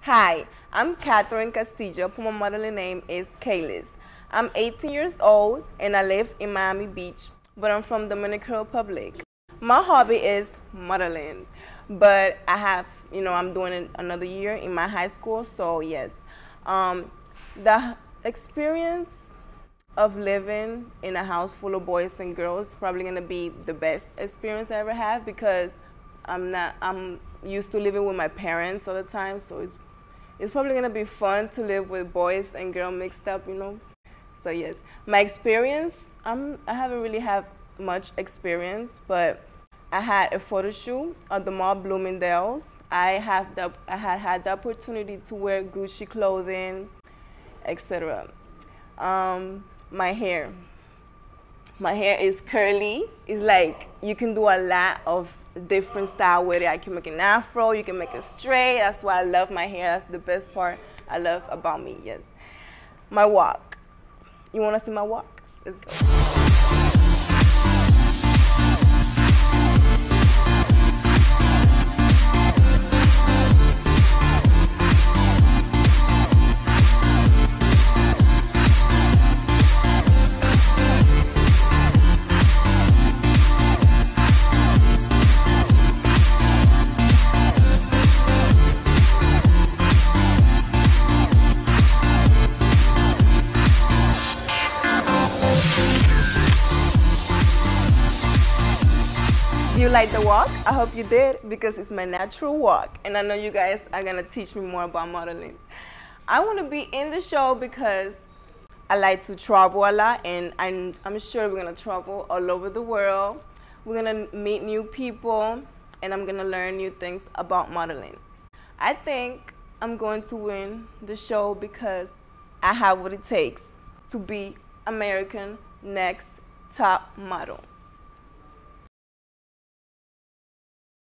Hi, I'm Catherine Castillo, but my modeling name is Kaylis. I'm 18 years old and I live in Miami Beach, but I'm from Dominican Republic. My hobby is modeling, but I'm doing it another year in my high school, so yes. The experience of living in a house full of boys and girls is probably gonna be the best experience I ever have because I'm used to living with my parents all the time, so it's probably gonna be fun to live with boys and girls mixed up. So yes, my experience, I haven't really have much experience, but I had a photo shoot at the mall Bloomingdale's. I had the opportunity to wear Gucci clothing, etc. My hair. My hair is curly. It's like you can do a lot of different style with it. I can make an afro, you can make it straight. That's why I love my hair. That's the best part I love about me, yes. My walk. You wanna see my walk? Let's go. Do you like the walk? I hope you did because it's my natural walk and I know you guys are gonna teach me more about modeling. I wanna be in the show because I like to travel a lot and I'm sure we're gonna travel all over the world. We're gonna meet new people and I'm gonna learn new things about modeling. I think I'm going to win the show because I have what it takes to be American Next Top Model.